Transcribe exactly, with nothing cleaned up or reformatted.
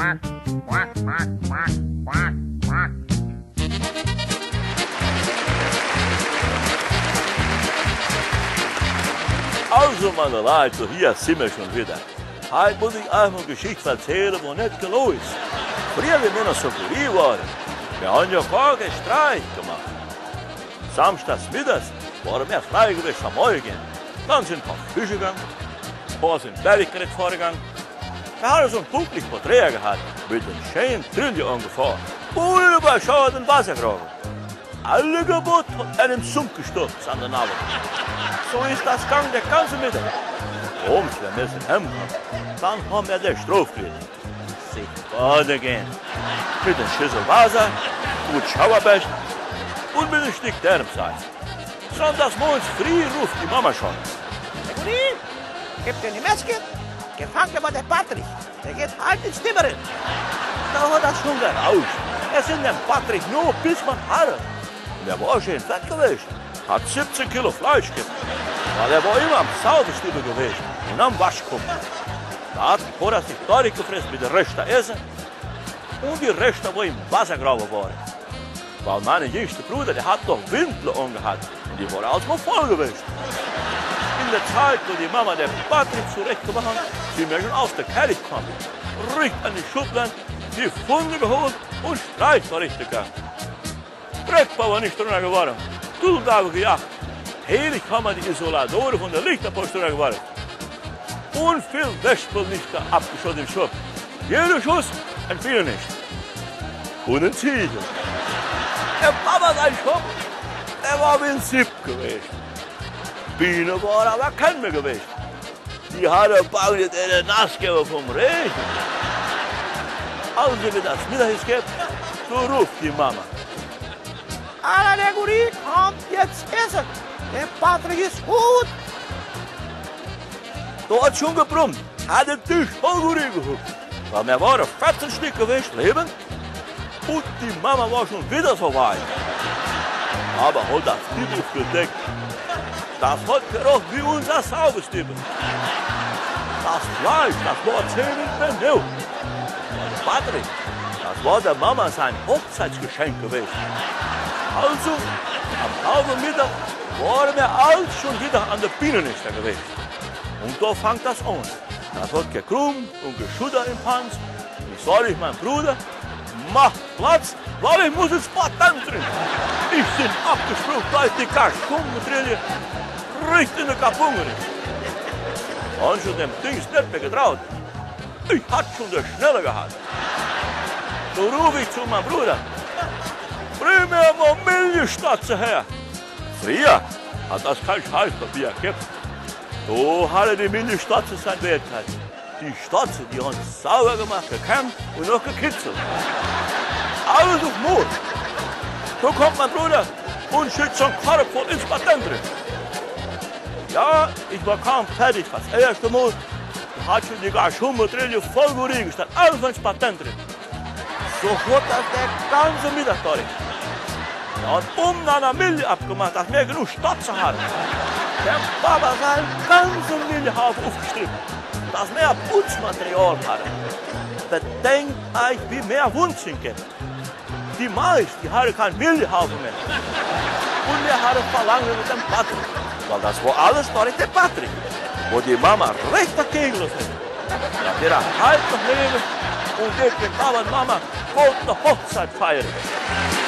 Also, meine Leute, hier sind wir schon wieder. Heute muss ich euch eine Geschichte erzählen, die nicht gelungen ist. Früher, wie wir noch so geliehen waren, wir haben ja gar keinen Streik gemacht. Samstags mittags waren wir frei gewesen am Morgen. Dann sind ein paar Fische gegangen, ein paar sind Berggerät vorgegangen. Wir haben so ein bucklig Porträt gehabt, mit einem schönen Trille angefahren. Unüberschauenden Wassergraben. Alle Gebot hat einen Sump gestürzt an der Nabel. So ist das Gang der ganze Mittag. Abends, wenn wir es in Hemd haben, dann haben wir den Stroh gekriegt. Sich baden gehen. Mit einer Schüssel Wasser, gut Schauerbecht und mit einem Stück Dermsalz. Sonntags morgens früh ruft die Mama schon. Guri, gib dir die Metzger, gefangen war der Patrick. Der geht halt ins Zimmerin. Da hat das schon gerauscht. Er sind den Patrick nur bis man Haare. Und er war schön fett gewesen. Hat siebzehn Kilo Fleisch gegeben. Weil er war immer am Sauberstübel gewesen und am Waschkumpel. Da hat die Pora sich deutlich gefressen mit der Reste Essen und die Reste, die im Wassergraben waren. Weil mein jüngster Bruder, der hat doch Windel angehabt und die waren alles mal voll gewesen. In der Zeit, wo die Mama den Patrick zurechtgemacht hat, sind wir schon aus der Kelly gekommen. Richtig an die Schubladen, die Funde geholt und Streit verrichtet gegangen. Dreckbau war nicht drunter geworden. Tulltage gejagt. Heilig haben wir die Isolatoren von der Lichterpost drunter geworden. Und viel Wespellichter abgeschossen im Schub. Jeder Schuss, ein Finger nicht. Und ein Ziegel. Der Papa sein Schub, der war wie ein Sieb gewesen. Biene war aber kein mehr gewesen. Die hat der Bau nicht in der Nassgeber vom Regen. Also wie das Mittag ist gibt, so ruft die Mama. Alter, der Guri kommt jetzt essen. Der Patrick ist gut. Da hat schon gebrummt, hat den Tisch voll Guri gehuckt. Weil wir waren vierzehn Stück gewesen, leben. Und die Mama war schon wieder so weit. Aber hat das Stiebel gedeckt. Das hat gerochen wie unser Sauberstiebel. Das Fleisch, das war zehn Minuten new. Der Patrick, das war der Mama sein Hochzeitsgeschenk gewesen. Also, am halben Mittag waren wir alle schon wieder an der Bienennester gewesen. Und da fängt das an. Das hat gekrummt und geschuddert im Panz. Ich sage ich meinem Bruder, mach Platz, weil ich muss ins Patent drin. Ich bin abgesprungen, da ist die Kaschungentrille richtig in der Kapunge. Und schon dem Ding ist nicht mehr getraut. Ich hatte schon der Schneller gehabt. So rufe ich zu meinem Bruder. Bring mir mal Milchstatze her. Früher hat das kein Scheißpapier gegeben. So hatte die Milchstatze seine Wertigkeit. Die Statze, die haben sauber gemacht, gekämmt und noch gekitzelt. Alles auf Mut. So kommt mein Bruder und schickt so ein Karre voll ins Patent drin. Ja, ich war kaum fertig. Das erste Mal hat schon die Gaschummertrille voll Guri gestanden. Alles ins Patent drin. So hat das der ganze Mittag durch. Er hat um eine Milch abgemacht, dass wir genug Statze hatten. Der Papa seinen ganzen Milchhaufen aufgestrichen, dass wir Putzmaterial hatten. Bedenkt euch, wie mehr Wunschen gibt. Die Mais, die hatten keinen Milchhaufen mehr. Und wir hatten Verlangen mit dem Patrick. Weil das war alles durch den Patrick. Wo die Mama recht dagegen los ist. Ja, der hat halt noch leben und geht mit Papa und Mama wollten eine Hochzeit feiern.